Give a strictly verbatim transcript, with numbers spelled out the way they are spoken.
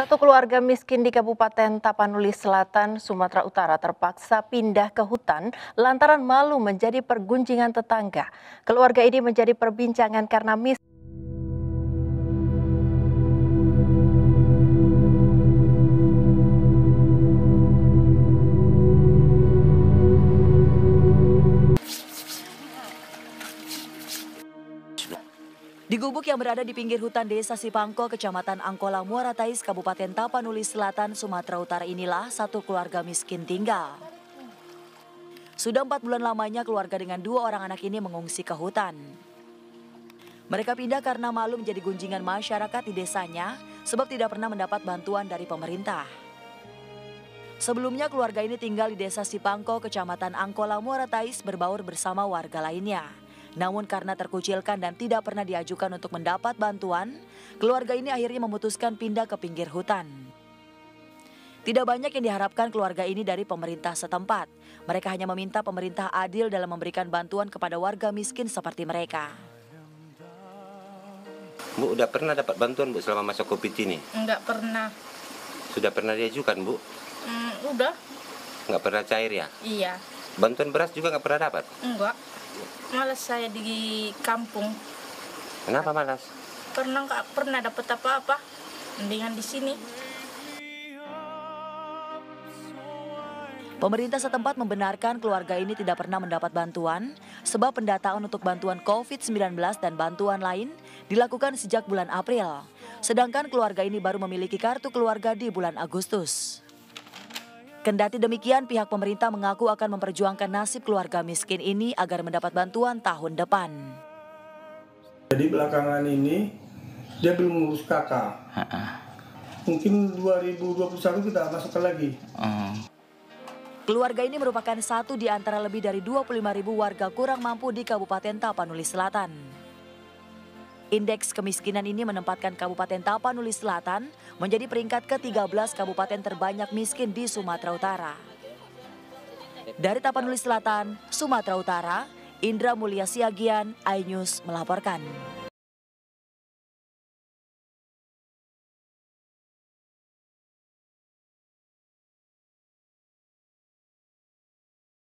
Satu keluarga miskin di Kabupaten Tapanuli Selatan, Sumatera Utara terpaksa pindah ke hutan lantaran malu menjadi pergunjingan tetangga. Keluarga ini menjadi perbincangan karena miskin. Di gubuk yang berada di pinggir hutan desa Sipangko, Kecamatan Angkola, Muara Tais, Kabupaten Tapanuli Selatan, Sumatera Utara inilah satu keluarga miskin tinggal. Sudah empat bulan lamanya keluarga dengan dua orang anak ini mengungsi ke hutan. Mereka pindah karena malu menjadi gunjingan masyarakat di desanya sebab tidak pernah mendapat bantuan dari pemerintah. Sebelumnya keluarga ini tinggal di desa Sipangko, Kecamatan Angkola, Muara Tais berbaur bersama warga lainnya. Namun karena terkucilkan dan tidak pernah diajukan untuk mendapat bantuan, keluarga ini akhirnya memutuskan pindah ke pinggir hutan. Tidak banyak yang diharapkan keluarga ini dari pemerintah setempat. Mereka hanya meminta pemerintah adil dalam memberikan bantuan kepada warga miskin seperti mereka. Bu, udah pernah dapat bantuan Bu selama masa Covid ini? Enggak pernah. Sudah pernah diajukan Bu? Hmm, udah. Nggak pernah cair ya? Iya. Bantuan beras juga nggak pernah dapat? Enggak. Malas saya di kampung. Kenapa malas? Karena nggak pernah dapat apa-apa. Mendingan di sini. Pemerintah setempat membenarkan keluarga ini tidak pernah mendapat bantuan sebab pendataan untuk bantuan covid sembilan belas dan bantuan lain dilakukan sejak bulan April. Sedangkan keluarga ini baru memiliki kartu keluarga di bulan Agustus. Kendati demikian, pihak pemerintah mengaku akan memperjuangkan nasib keluarga miskin ini agar mendapat bantuan tahun depan. Jadi belakangan ini dia belum ngurus K K. Mungkin dua ribu dua puluh satu kita masukkan lagi. Uh. Keluarga ini merupakan satu di antara lebih dari dua puluh lima ribu warga kurang mampu di Kabupaten Tapanuli Selatan. Indeks kemiskinan ini menempatkan Kabupaten Tapanuli Selatan menjadi peringkat ke tiga belas kabupaten terbanyak miskin di Sumatera Utara. Dari Tapanuli Selatan, Sumatera Utara, Indra Mulia Siagian, iNews melaporkan.